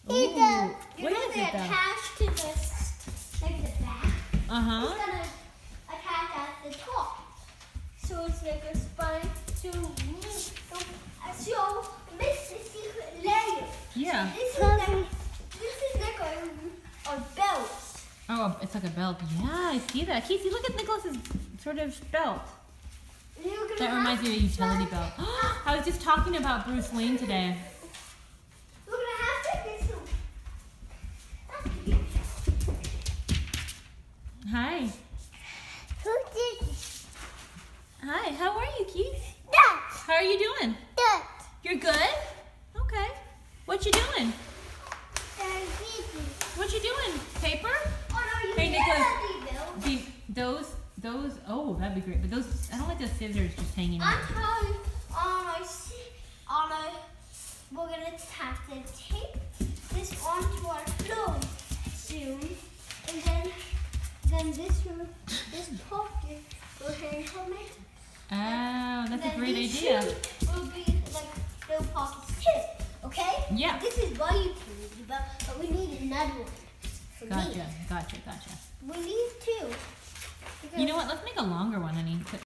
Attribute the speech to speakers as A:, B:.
A: Ooh,
B: You know they attach to the back.
A: Uh-huh.
B: It's gonna attach at the top. So it's like a spine to miss the secret layer.
A: Yeah.
B: This is like a belt.
A: Oh, it's like a belt. Yeah, I see that. Casey, look at Nicholas's sort of belt. That reminds me of a utility belt. I was just talking about Bruce Wayne today.
B: We're gonna have to get some.
A: Hi.
B: Who did
A: Hi, how are you, Keith?
B: that?
A: How are you doing?
B: That.
A: You're good? Okay. What you doing? What you doing? Paper?
B: Oh no, you
A: Hey,
B: Nicholas.
A: Those, oh, that'd be great. But those, I don't like the scissors just hanging out.
B: I'm telling we're gonna have to tape this onto our clothes soon, and then this pocket will hang helmet.
A: Oh, that's a great
B: these
A: idea.
B: shoes will be like little pockets too. Okay?
A: Yeah.
B: This is what you can, but we need another one. For me.
A: Gotcha.
B: We need two.
A: You know what? Let's make a longer one, honey.